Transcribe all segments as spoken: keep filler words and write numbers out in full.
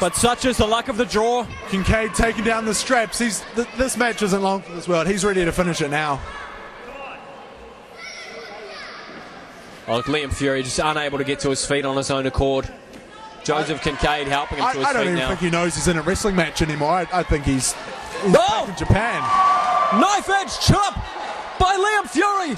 But such is the luck of the draw. Kincaid taking down the straps. He's th this match isn't long for this world. He's ready to finish it now. Oh, look, Liam Fury just unable to get to his feet on his own accord. Joseph I, Kincaid helping him I, to his I don't feet even now. think he knows he's in a wrestling match anymore. I, I think he's, he's oh! back in Japan. Knife edge chop by Liam Fury.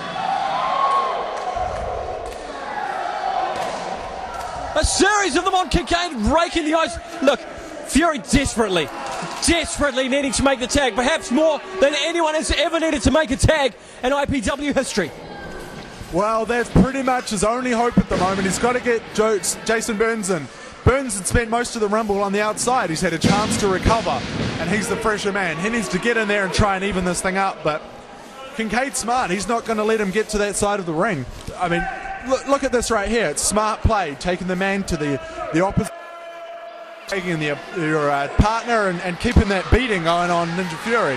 A series of them on Kincaid, raking the ice. Look, Fury desperately, desperately needing to make the tag, perhaps more than anyone has ever needed to make a tag in I P W history. Well, that's pretty much his only hope at the moment. He's got to get Joe, Jason Burns in. Burns had spent most of the Rumble on the outside. He's had a chance to recover, and he's the fresher man. He needs to get in there and try and even this thing up, but Kincaid's smart. He's not going to let him get to that side of the ring. I mean, look, look at this right here. It's smart play, taking the man to the, the opposite, taking the, your uh, partner and, and keeping that beating going on Ninja Fury.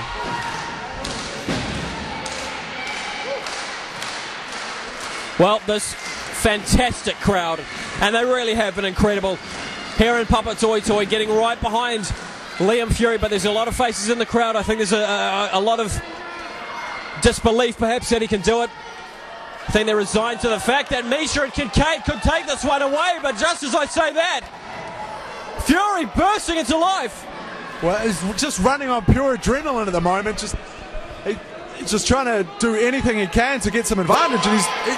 Well, this fantastic crowd, and they really have been incredible here in Papa Toi Toi, getting right behind Liam Fury, but there's a lot of faces in the crowd. I think there's a, a, a lot of disbelief perhaps that he can do it. I think they're resigned to the fact that Misha and Kincaid could take this one away, but just as I say that, Fury bursting into life. Well, he's just running on pure adrenaline at the moment, just he, he's just trying to do anything he can to get some advantage, and he's he,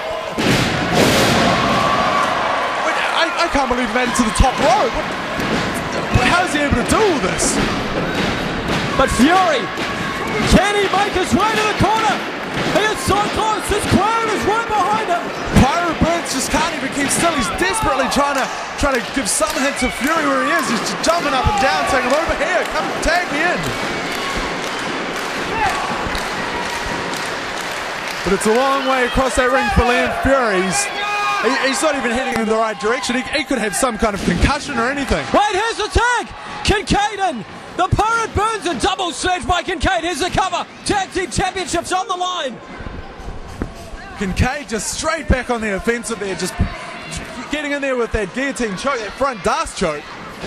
I, I can't believe he made it to the top rope. What, how is he able to do all this? But Fury, can he make his way to the corner? He is so close, this crowd is right behind him. Pyro Burns just can't even keep still. He's desperately trying to trying to give some hint to Fury where he is. He's just jumping up and down, saying, I'm over here, come tag me in. But it's a long way across that ring for Liam Fury. He's, he, he's not even heading in the right direction. He, he could have some kind of concussion or anything. Wait, here's the tag! Kincaid in! The Pirate Burns, a double sledge by Kincaid. Here's the cover. Tag Team Championships on the line. Kincaid just straight back on the offensive there, just getting in there with that guillotine choke, that front dast choke.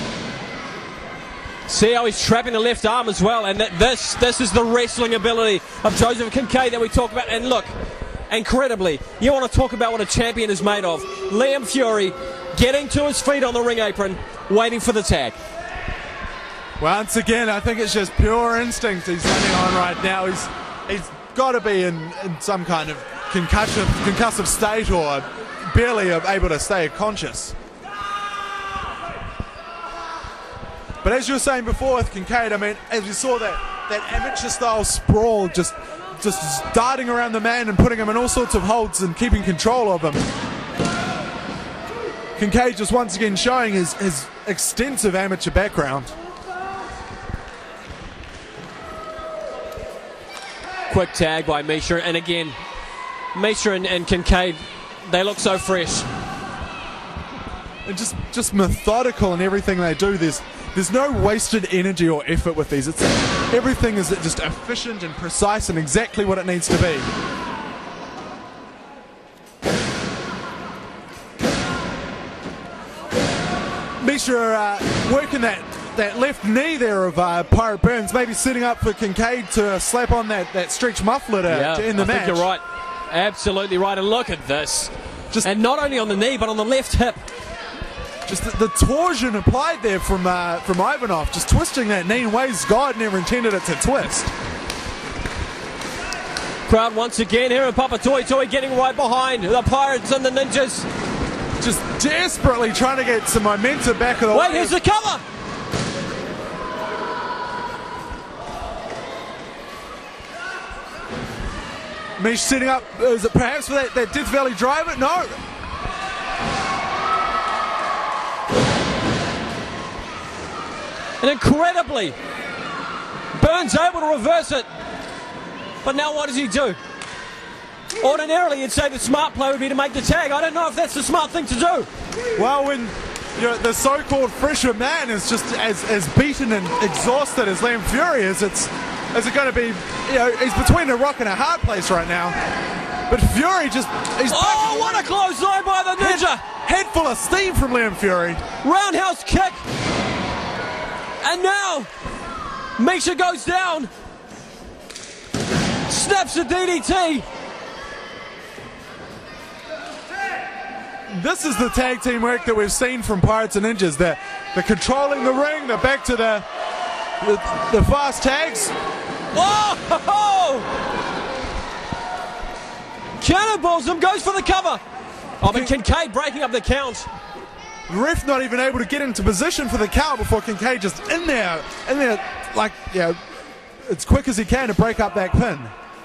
See how he's trapping the left arm as well, and that this this is the wrestling ability of Joseph Kincaid that we talk about. And look, incredibly, you want to talk about what a champion is made of. Liam Fury getting to his feet on the ring apron, waiting for the tag. Once again, I think it's just pure instinct he's running on right now. He's he's got to be in, in some kind of concussion, concussive state, or barely able to stay conscious. But as you were saying before with Kincaid, I mean, as you saw that that amateur-style sprawl, just just darting around the man and putting him in all sorts of holds and keeping control of him. Kincaid just once again showing his, his extensive amateur background. Quick tag by Misha, and again, Misha and, and Kincaid, they look so fresh. And just, just methodical in everything they do. There's, there's no wasted energy or effort with these. It's, everything is just efficient and precise and exactly what it needs to be. Misha uh, working that that left knee there of uh, Pirate Burns, maybe setting up for Kincaid to uh, slap on that, that stretch muffler to, yeah, to end the I match. think you're right. Absolutely right. And look at this. Just, and not only on the knee, but on the left hip. Just the, the torsion applied there from uh, from Ivanov, just twisting that knee in ways God never intended it to twist. Crowd once again here in Papa Toi Toi getting right behind the Pirates and the Ninjas. Just desperately trying to get some momentum back of the Wait, here's the cover! Mish setting up, is it perhaps for that, that Death Valley driver? No. And incredibly, Burns able to reverse it. But now what does he do? Ordinarily, you'd say the smart play would be to make the tag. I don't know if that's the smart thing to do. Well, when you know, the so-called fresher man is just as, as beaten and exhausted as Liam Fury is, it's is it going to be, you know, he's between a rock and a hard place right now. But Fury just, he's oh, what a close line by the Ninja! Head, head full of steam from Liam Fury. Roundhouse kick And now, Misha goes down. Snaps a D D T. This is the tag team work that we've seen from Pirates and Ninjas. They're, they're controlling the ring. They're back to the, the, the fast tags. Whoa! Cannonballs him, goes for the cover. Oh, but Kincaid breaking up the count. The ref not even able to get into position for the count before Kincaid just in there, in there, like, yeah, as quick as he can to break up that pin.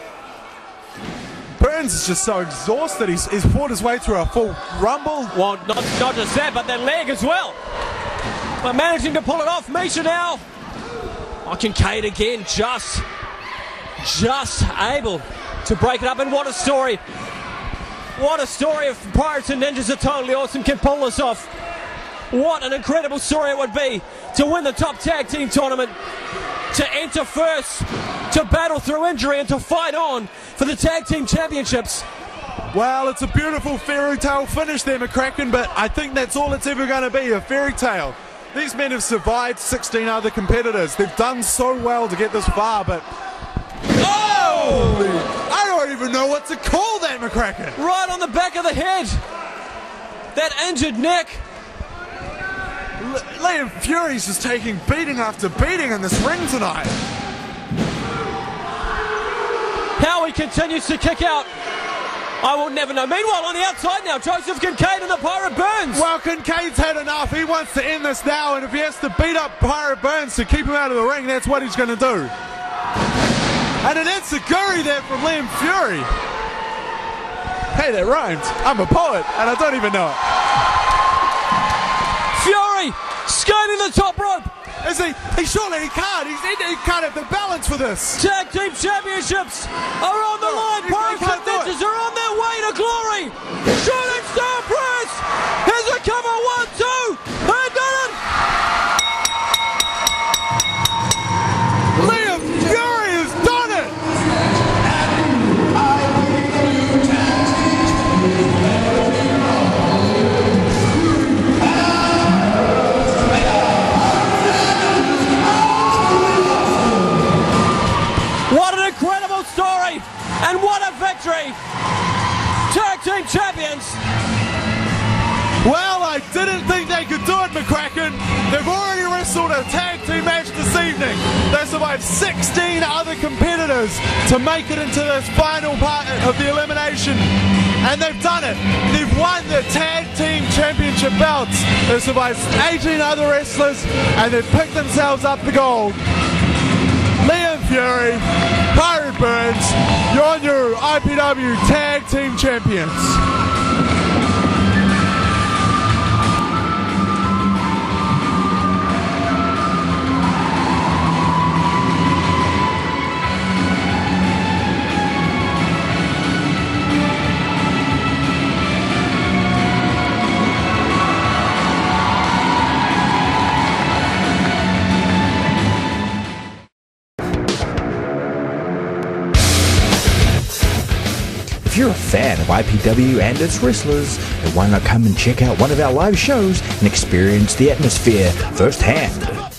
Burns is just so exhausted. He's, he's fought his way through a full rumble. Well, not, not just that, but that leg as well. But managing to pull it off. Misha now. Oh, Kincaid again, just, just able to break it up. And what a story. What a story if Pirates and Ninjas are totally awesome, can pull this off. What an incredible story it would be to win the top tag team tournament, to enter first, to battle through injury and to fight on for the tag team championships. Well, it's a beautiful fairy tale finish there, McCracken, but I think that's all it's ever going to be, a fairy tale. These men have survived sixteen other competitors. They've done so well to get this far, but... Oh! I don't even know what to call that, McCracken. Right on the back of the head. That injured neck. L Liam Fury's just taking beating after beating in this ring tonight. How he continues to kick out, I will never know. Meanwhile, on the outside now, Joseph Kincaid and the Pirate Burns. Well, Kincaid's had enough. He wants to end this now, and if he has to beat up Pirate Burns to keep him out of the ring, that's what he's going to do. And an enziguri there from Liam Fury. Hey, that rhymed. I'm a poet, and I don't even know it. Fury scaling the top rope. Is he? He surely he can't. He's, he, he can't have the balance for this. Tag Team Championships are on the line. Pirates and Ninjas are on their way to glory. Shooting star press. Here's a cover. One, two. And done it. Liam Fury has done it. What an incredible story, and what a victory! Tag Team Champions! Well, I didn't think they could do it, McCracken. They've already wrestled a tag team match this evening. They survived sixteen other competitors to make it into this final part of the elimination. And they've done it. They've won the Tag Team Championship belts. They've survived eighteen other wrestlers, and they've picked themselves up the gold. Liam Fury, Pirate Burns, you're your I P W Tag Team Champions. If you're a fan of I P W and its wrestlers, then why not come and check out one of our live shows and experience the atmosphere firsthand?